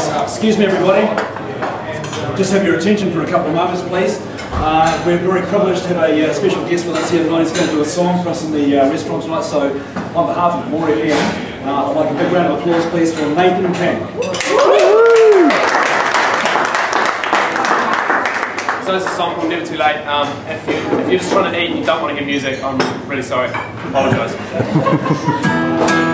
Excuse me, everybody. Just have your attention for a couple of moments, please. We're very privileged to have a special guest with us here tonight. He's going to do a song for us in the restaurant tonight. So, on behalf of Maury here, I'd like a big round of applause, please, for Nathan King. So this is a song called Never Too Late. If you're just trying to eat and you don't want to hear music, I'm really sorry. I apologise.